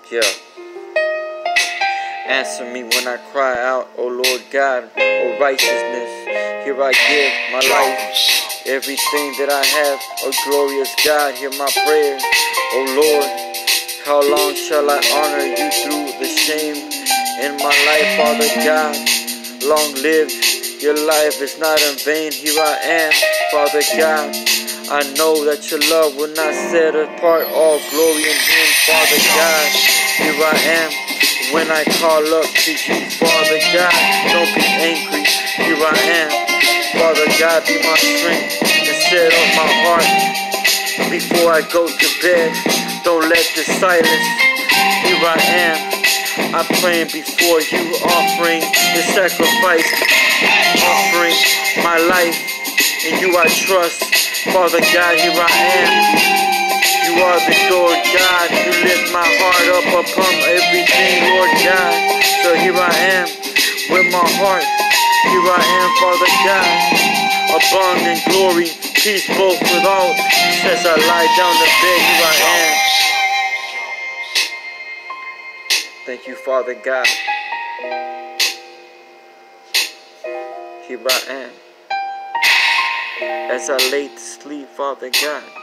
Yeah. Answer me when I cry out, O Lord God, O righteousness. Here I give my life, everything that I have, O glorious God. Hear my prayer, O Lord. How long shall I honor you through the shame in my life, Father God? Long live your life is not in vain. Here I am, Father God. I know that your love will not set apart all glory in Him, Father God. Here I am when I call up to you, Father God. Don't be angry. Here I am, Father God. Be my strength and set up my heart before I go to bed. Don't let the silence. Here I am. I'm praying before you, offering the sacrifice, offering my life. In you I trust, Father God. Here I am. You are the Lord God. You lift my heart up upon everything, Lord God. So here I am with my heart. Here I am, Father God. Abundant glory, peace both with all. As I lie down the bed, here I am. Thank you, Father God. Here I am. As I lay to sleep, Father God.